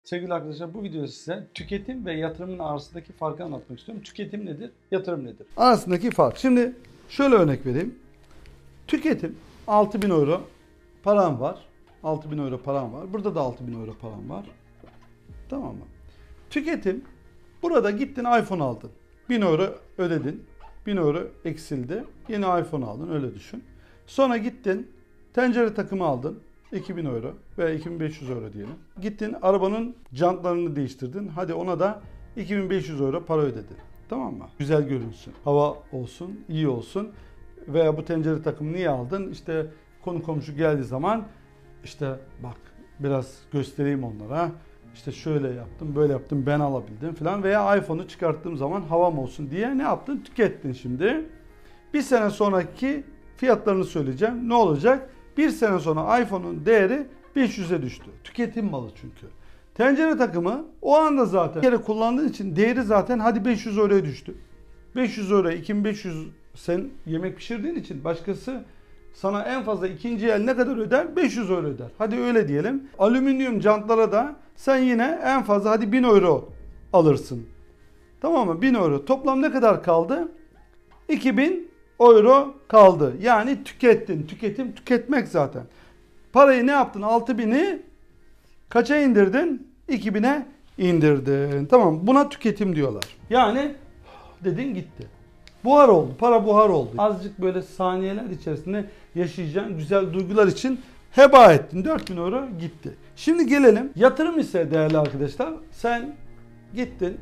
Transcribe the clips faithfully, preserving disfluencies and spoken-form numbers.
Sevgili arkadaşlar, bu videoda size tüketim ve yatırımın arasındaki farkı anlatmak istiyorum. Tüketim nedir? Yatırım nedir? Arasındaki fark. Şimdi şöyle örnek vereyim. Tüketim altı bin euro param var. altı bin euro param var. Burada da altı bin euro param var. Tamam mı? Tüketim, burada gittin iPhone aldın. bin euro ödedin. bin euro eksildi. Yeni iPhone aldın, öyle düşün. Sonra gittin tencere takımı aldın. iki bin euro veya iki bin beş yüz euro diyelim. Gittin arabanın jantlarını değiştirdin. Hadi ona da iki bin beş yüz euro para ödedin. Tamam mı? Güzel görünsün. Hava olsun, iyi olsun. Veya bu tencere takımı niye aldın? İşte konu komşu geldiği zaman işte bak biraz göstereyim onlara. İşte şöyle yaptım, böyle yaptım, ben alabildim falan. Veya iPhone'u çıkarttığım zaman havam olsun diye ne yaptın? Tükettin şimdi. Bir sene sonraki fiyatlarını söyleyeceğim. Ne olacak? Bir sene sonra iPhone'un değeri beş yüze düştü. Tüketim malı çünkü. Tencere takımı o anda zaten bir kere kullandığın için değeri zaten hadi beş yüz euroya düştü. beş yüz euro, iki bin beş yüz sen yemek pişirdiğin için başkası sana en fazla ikinci el ne kadar öder? beş yüz euro öder. Hadi öyle diyelim. Alüminyum jantlara da sen yine en fazla hadi bin euro alırsın. Tamam mı? bin euro. Toplam ne kadar kaldı? iki bin euro kaldı. Yani tükettin. Tüketim tüketmek zaten. Parayı ne yaptın? altı bini kaça indirdin? iki bine indirdin. Tamam. Buna tüketim diyorlar. Yani dedin gitti. Buhar oldu. Para buhar oldu. Azıcık böyle saniyeler içerisinde yaşayacağın güzel duygular için heba ettin. dört bin euro gitti. Şimdi gelelim. Yatırım ise değerli arkadaşlar, sen gittin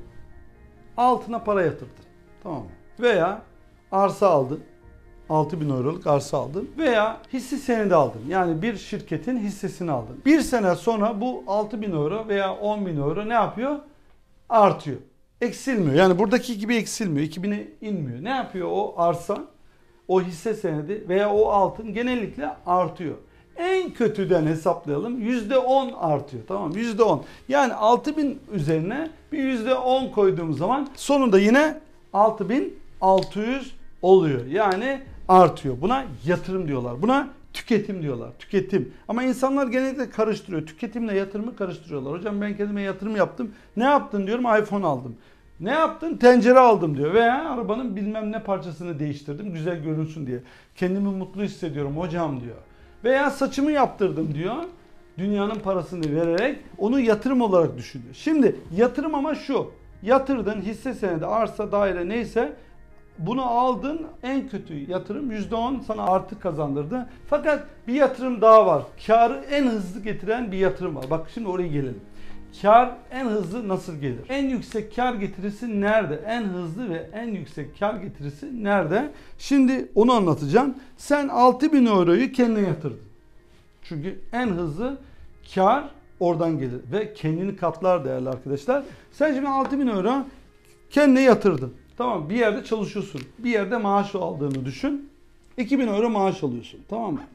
altına para yatırdın. Tamam mı? Veya arsa aldın. altı bin euroluk arsa aldın. Veya hisse senedi aldın. Yani bir şirketin hissesini aldın. Bir sene sonra bu altı bin euro veya on bin euro ne yapıyor? Artıyor. Eksilmiyor. Yani buradaki gibi eksilmiyor. iki bine inmiyor. Ne yapıyor o arsa? O hisse senedi veya o altın genellikle artıyor. En kötüden hesaplayalım. yüzde on artıyor. Tamam mı? yüzde on. Yani altı bin üzerine bir yüzde on koyduğumuz zaman sonunda yine altı bin altı yüz oluyor. Yani artıyor. Buna yatırım diyorlar. Buna tüketim diyorlar. Tüketim. Ama insanlar genellikle karıştırıyor. Tüketimle yatırımı karıştırıyorlar. Hocam ben kendime yatırım yaptım. Ne yaptın diyorum? iPhone aldım. Ne yaptın? Tencere aldım diyor. Veya arabanın bilmem ne parçasını değiştirdim. Güzel görünsün diye. Kendimi mutlu hissediyorum hocam diyor. Veya saçımı yaptırdım diyor. Dünyanın parasını vererek onu yatırım olarak düşünüyor. Şimdi yatırım ama şu. Yatırdın hisse senedi, arsa, daire neyse bunu aldın, en kötü yatırım yüzde on sana artı kazandırdı. Fakat bir yatırım daha var. Karı en hızlı getiren bir yatırım var. Bak şimdi oraya gelelim. Kar en hızlı nasıl gelir? En yüksek kar getirisi nerede? En hızlı ve en yüksek kar getirisi nerede? Şimdi onu anlatacağım. Sen altı bin euroyu kendine yatırdın. Çünkü en hızlı kar oradan gelir ve kendini katlar değerli arkadaşlar. Sen şimdi altı bin euro kendine yatırdın. Tamam, bir yerde çalışıyorsun. Bir yerde maaş aldığını düşün. iki bin euro maaş alıyorsun. Tamam mı?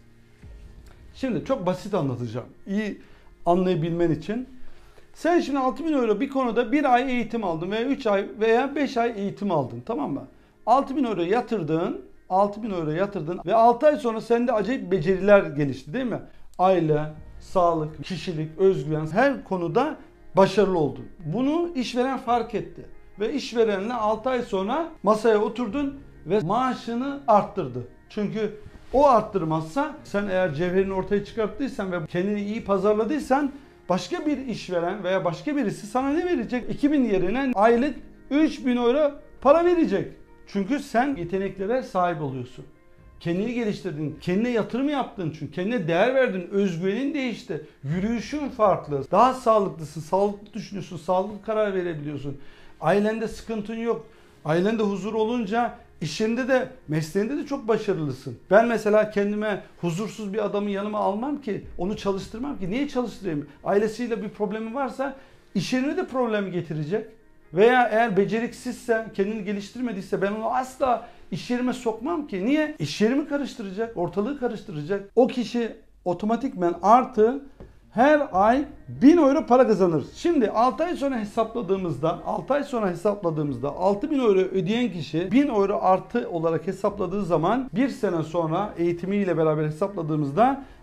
Şimdi çok basit anlatacağım. İyi anlayabilmen için. Sen şimdi altı bin euro bir konuda bir ay eğitim aldın veya üç ay veya beş ay eğitim aldın. Tamam mı? altı bin euro yatırdın. altı bin euro yatırdın ve altı ay sonra sende acayip beceriler gelişti değil mi? Aile, sağlık, kişilik, özgüven her konuda başarılı oldun. Bunu işveren fark etti. Ve işverenle altı ay sonra masaya oturdun ve maaşını arttırdı. Çünkü o arttırmazsa sen eğer cevherini ortaya çıkarttıysan ve kendini iyi pazarladıysan başka bir işveren veya başka birisi sana ne verecek? iki bin yerine aylık üç bin euro para verecek. Çünkü sen yeteneklere sahip oluyorsun. Kendini geliştirdin, kendine yatırım yaptın çünkü kendine değer verdin, özgüvenin değişti, yürüyüşün farklı, daha sağlıklısın, sağlıklı düşünüyorsun, sağlıklı karar verebiliyorsun. Ailende sıkıntın yok, ailende huzur olunca iş yerinde de mesleğinde de çok başarılısın. Ben mesela kendime huzursuz bir adamı yanıma almam ki, onu çalıştırmam ki. Niye çalıştırayım? Ailesiyle bir problemi varsa iş yerine de problemi getirecek. Veya eğer beceriksizse, kendini geliştirmediyse ben onu asla iş yerime sokmam ki. Niye? İş yerimi karıştıracak, ortalığı karıştıracak. O kişi otomatikmen artı her ay bin euro para kazanır. Şimdi altı ay sonra hesapladığımızda, altı ay sonra hesapladığımızda altı bin euro ödeyen kişi bin euro artı olarak hesapladığı zaman bir sene sonra eğitimiyle beraber hesapladığımızda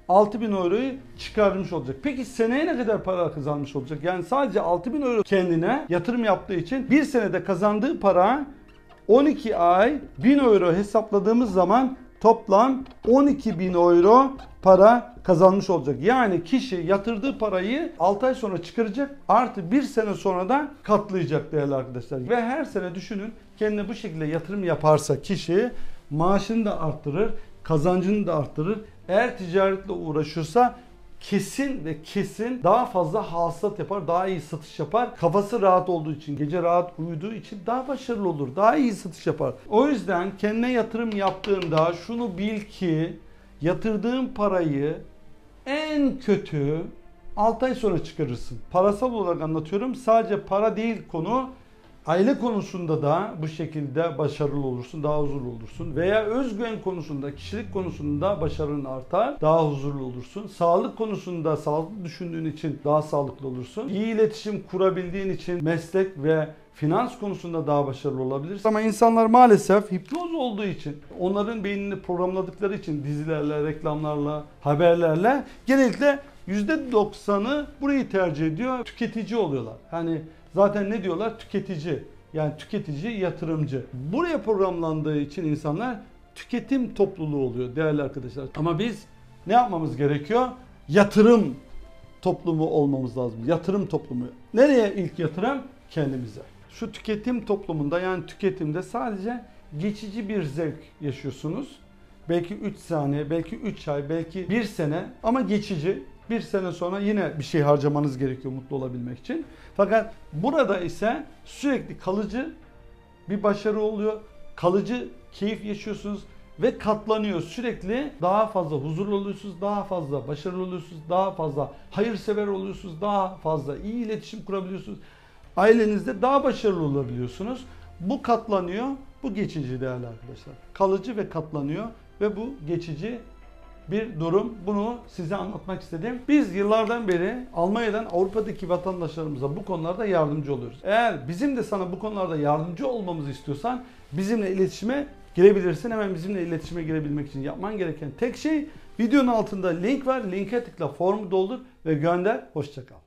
altı bin euroyu çıkarmış olacak. Peki seneye ne kadar para kazanmış olacak? Yani sadece altı bin euro kendine yatırım yaptığı için bir senede kazandığı para on iki ay bin euro hesapladığımız zaman toplam on iki bin euro para kazanmış olacak. Yani kişi yatırdığı parayı altı ay sonra çıkaracak, artı bir sene sonra da katlayacak değerli arkadaşlar. Ve her sene düşünün, kendine bu şekilde yatırım yaparsa kişi maaşını da arttırır, kazancını da arttırır. Eğer ticaretle uğraşıyorsa kesin ve kesin daha fazla hasılat yapar, daha iyi satış yapar. Kafası rahat olduğu için, gece rahat uyuduğu için daha başarılı olur, daha iyi satış yapar. O yüzden kendine yatırım yaptığında şunu bil ki yatırdığın parayı en kötü altı ay sonra çıkarırsın. Parasal olarak anlatıyorum. Sadece para değil konu. Aile konusunda da bu şekilde başarılı olursun, daha huzurlu olursun. Veya özgüven konusunda, kişilik konusunda başarın artar, daha huzurlu olursun. Sağlık konusunda sağlıklı düşündüğün için daha sağlıklı olursun. İyi iletişim kurabildiğin için meslek ve finans konusunda daha başarılı olabilirsin. Ama insanlar maalesef hipnoz olduğu için, onların beynini programladıkları için dizilerle, reklamlarla, haberlerle genellikle yüzde doksanı burayı tercih ediyor. Tüketici oluyorlar. Hani zaten ne diyorlar? Tüketici. Yani tüketici, yatırımcı. Buraya programlandığı için insanlar tüketim topluluğu oluyor değerli arkadaşlar. Ama biz ne yapmamız gerekiyor? Yatırım toplumu olmamız lazım. Yatırım toplumu. Nereye ilk yatırım? Kendimize. Şu tüketim toplumunda, yani tüketimde sadece geçici bir zevk yaşıyorsunuz. Belki üç saniye, belki üç ay, belki bir sene ama geçici. Bir sene sonra yine bir şey harcamanız gerekiyor mutlu olabilmek için. Fakat burada ise sürekli kalıcı bir başarı oluyor. Kalıcı keyif yaşıyorsunuz ve katlanıyor. Sürekli daha fazla huzurlu oluyorsunuz, daha fazla başarılı oluyorsunuz, daha fazla hayırsever oluyorsunuz, daha fazla iyi iletişim kurabiliyorsunuz. Ailenizde daha başarılı olabiliyorsunuz. Bu katlanıyor, bu geçici değerli arkadaşlar. Kalıcı ve katlanıyor ve bu geçici bir durum. Bunu size anlatmak istedim. Biz yıllardan beri Almanya'dan Avrupa'daki vatandaşlarımıza bu konularda yardımcı oluyoruz. Eğer bizim de sana bu konularda yardımcı olmamızı istiyorsan bizimle iletişime girebilirsin. Hemen bizimle iletişime girebilmek için yapman gereken tek şey, videonun altında link var. Linke tıkla, formu doldur ve gönder. Hoşça kal.